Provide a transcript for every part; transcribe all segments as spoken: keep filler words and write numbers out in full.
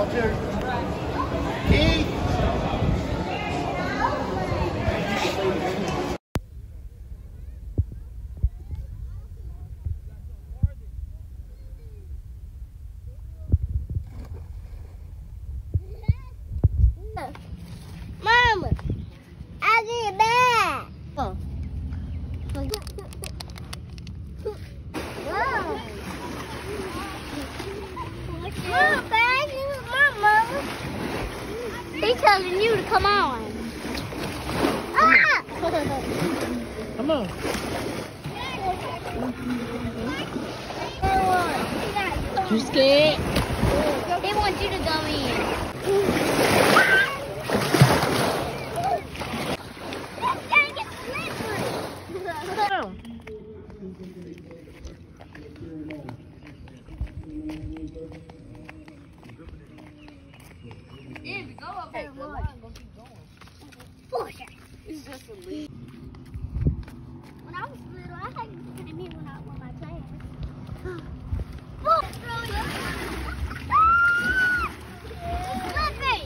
Porter. Keith. Mama, I get back. Oh. Wow. Mom, back. Mom, Mama. He's telling you to come on. Ah! Come on. You scared? They want you to go in. It's just a lead. When I was little, I had to come here when I won my class. Oh, Flippy!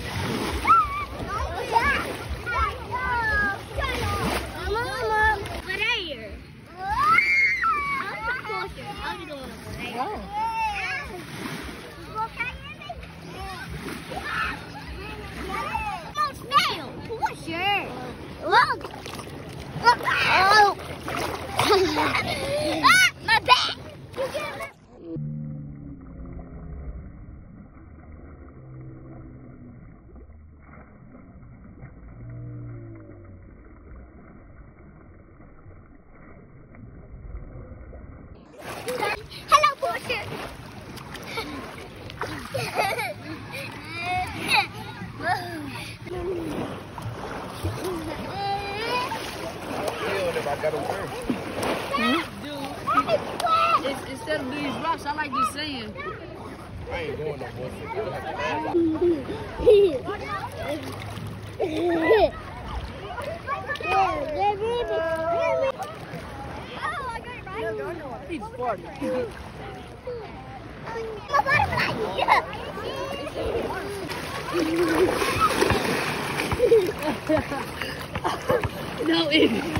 Mama, over there. I'm closer. I'm going over there. Oh. Sure. Look. Look. Oh. Ah, my back. Hello, Portia. I got to work. Dude, it's, instead of these rocks, I like this sand. I ain't doing no bullshit. He's farting. No, it